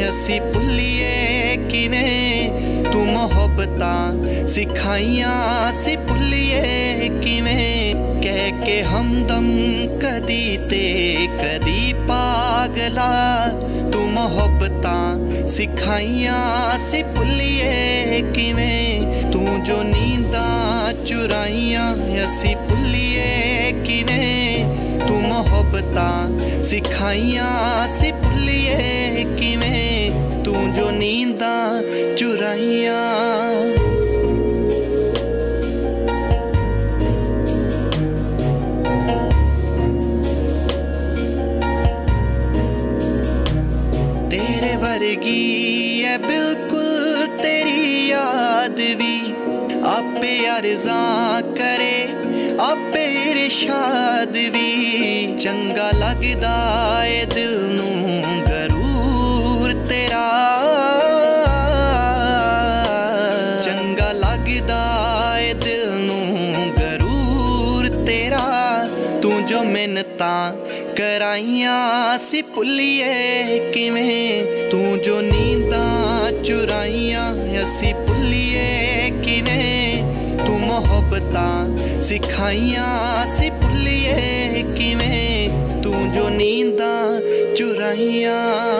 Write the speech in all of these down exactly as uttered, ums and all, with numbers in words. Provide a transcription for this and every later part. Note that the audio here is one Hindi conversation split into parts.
असी भुल्लिए किवें तू मोहब्बतां सिखाइयां असी भुल्लिए किवें कह के हमदम कदी ते कदी पागला तू मोहब्बतां सिखाइयां असी भुल्लिए किवें तू जो नींदां चुराइयां असी भुल्लिए किवें तू मोहब्बतां सिखाइयां असी भुल्लिए किवें तू जो नींदां चुराइयां। तेरे वर्गी है बिल्कुल तेरी याद भी आपे अर्ज़ां करे आपे इरशाद भी चंगा लगदा ए दिल नूं गरूर तेरा चंगा लगदा ए दिल नूं गरूर तेरा तू जो मिन्नतां कराइयां असी भुल्लिए किवें तू जो नींदां चुराइयां असी भुल्लिए किवें तू मोहब्बतां सिखाइयां असी भुल्लिए किवें तू जो नींदां चुराइयां।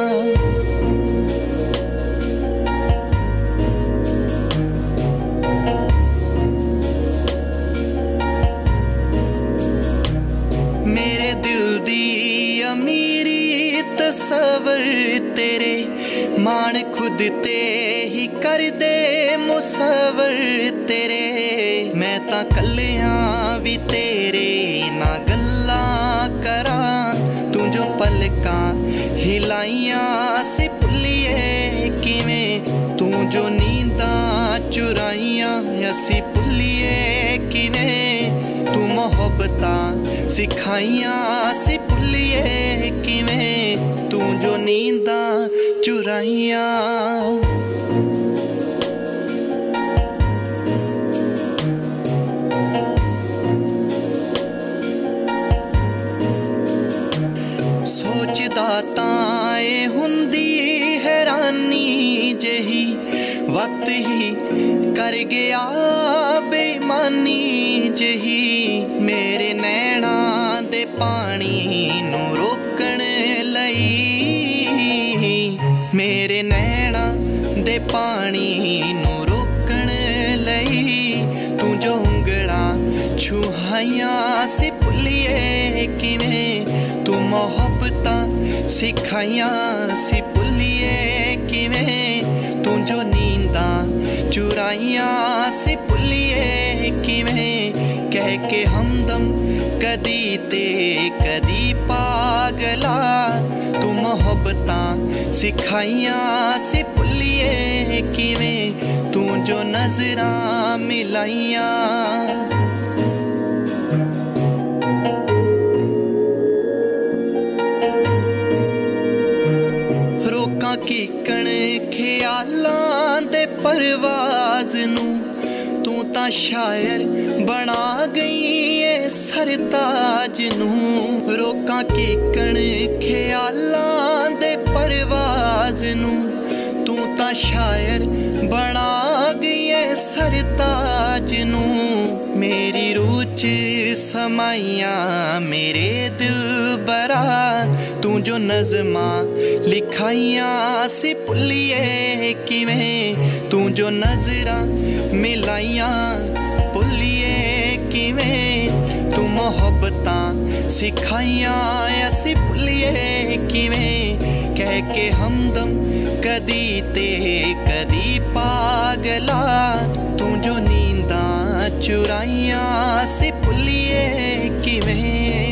मेरे दिल दी अमीरी तसव्वुर तेरे मान खुद ते ही कर दे मुसव्वर तेरे मैं तां कल्लियां भी तेरे ना गल्लां करां तू जो पलकां हिलाइयां असी भुल्लिए किवें तू जो नींदां चुराइयां असी भुल्लिए किवें तू मोहब्बतां सिखाइयां असी भुल्लिए किवें तू जो नींदां चुराइयां। सोचदा तां ए हुंदी हैरानी जही वक्त ही कर गया बेईमानी जही मेरे नैना दे पानी नूं रोकण लई मेरे नैना दे पानी नूं रोकण लई तू जो उंगलां छुहाइयां असी भुल्लिए किवें तू मोहब्बतां सिखाइयां असी भुल्लिए किवें तू जो नींदां चुराइयां असी भुल्लिए किवें कह के हमदम कदी ते कदी पागला तू मोहब्बतां सिखाइयां असी भुल्लिए किवें तू जो नजरां मिलाइयां। रोकां कीकण ख्यालां दे परवाज नूं तू तां शायर बना गई ए सरताज नूं रोकां कीकण ख्यालां दे परवाज नूं तू तां शायर बना गई ए सरताज नूं मेरी रूह च समाइयां मेरे दिल बरा तू जो नज़मां लिखाइयां असी भुल्लिए किवें तू जो नजरां मिलाइयां भुल्लिए किवें तू मोहब्बतां सिखाइयां असी भुल्लिए किवें कह के हमदम कदी ते कदी पागला तू जो नींदां चुराइयां असी भुल्लिए किवें।